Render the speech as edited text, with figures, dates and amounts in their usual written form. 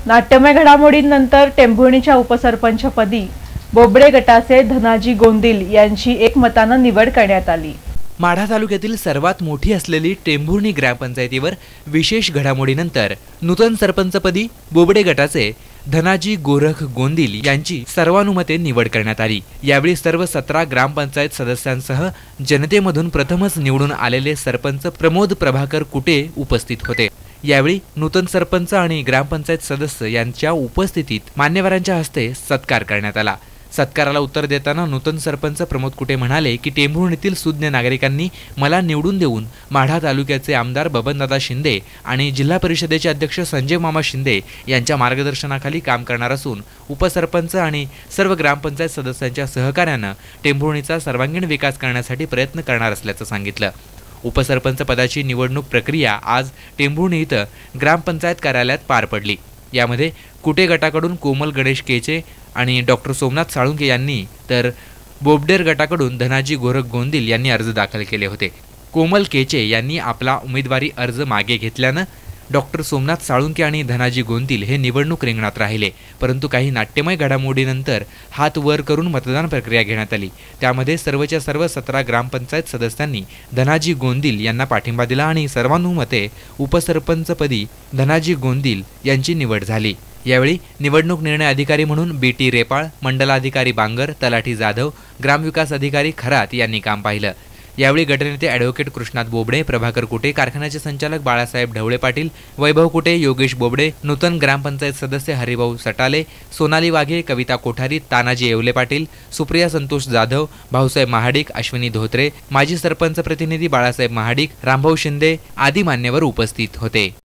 नाट्यमय घडामोडींनंतर टेंभुर्णीच्या उपसरपंचपदी बोबडे गटाचे धनाजी गोंदिल यांची एकमतानं निवड करण्यात आली। माढा तालुक्यातील सर्वात मोठी असलेली टेंभुर्णी ग्रामपंचायतीवर विशेष घडामोडीनंतर नूतन सरपंचपदी बोबडे गटाचे धनाजी गोरख गोंदिल यांची सर्वानुमते निवड करण्यात आली। यावेळी सर्व 17 ग्रामपंचायत सदस्यांसह जनतेमधून प्रथमच निवडून आलेले सरपंच प्रमोद प्रभाकर कुटे उपस्थित होते। यावेळी नूतन सरपंच आणि ग्रामपंचायत सदस्य यांच्या उपस्थितीत मान्यवरांच्या हस्ते सत्कार करण्यात आला। सत्काराला उत्तर देताना नूतन सरपंच प्रमोद कुटे म्हणाले की टेंभुर्णीतील सुज्ञ नागरिकांनी मला निवडून देऊन माढा तालुक्याचे आमदार बबनदादा शिंदे आणि जिल्हा परिषदेचे अध्यक्ष संजय मामा शिंदे यांच्या मार्गदर्शनाखाली काम करणार असून उपसरपंच आणि सर्व ग्रामपंचायत सदस्यांच्या सहकार्याने टेंभुर्णीचा सर्वांगीण विकास करण्यासाठी प्रयत्न करणार असल्याचं सांगितलं। उपसरपंच पदाची निवडणूक प्रक्रिया आज टेंभुर्णी इथं ग्रामपंचायत कार्यालयात पार पडली। यामध्ये कुटे गटाकडून कोमल गणेश केचे आणि डॉक्टर सोमनाथ साळुंके यांनी तर बोबडेर गटाकडून धनाजी गोरख गोंदिल यांनी अर्ज दाखल केले होते। कोमल केचे यांनी आपला उमेदवारी अर्ज मागे घेतल्यानं डॉक्टर सोमनाथ साळुंके आणि धनाजी गोंदिल हे निवडणूक रिंगणात राहिले, परंतु काही नाट्यमय घडामोडीनंतर हात वर करून मतदान प्रक्रिया घेण्यात आली। त्यामध्ये सर्वच्या सर्व 17 ग्रामपंचायत सदस्यांनी धनाजी गोंदिल यांना पाठिंबा दिला आणि सर्वानुमते उपसरपंचपदी धनाजी गोंदिल यांची निवड झाली। यावेळी निवडणूक निर्णय अधिकारी म्हणून बीटी रेपाळ, मंडलाधिकारी बांगर, तलाठी जाधव, ग्रामविकास अधिकारी खरात यांनी काम पाहिलं। यावेळी गटनेते ॲडव्होकेट कृष्णात बोबडे, प्रभाकर कुटे, कारखान्याचे संचालक बाळासाहेब ढवळे पाटील, वैभव कुटे, योगेश बोबडे, नूतन ग्रामपंचायत सदस्य हरिभाऊ सटाले, सोनाली वाघे, कविता कोठारी, तानाजी येवले पाटील, सुप्रिया संतोष जाधव, भाऊसाहेब महाडिक, अश्विनी धोत्रे, माजी सरपंच प्रतिनिधी बाळासाहेब महाडिक, रामभाऊ शिंदे आदी मान्यवर उपस्थित होते।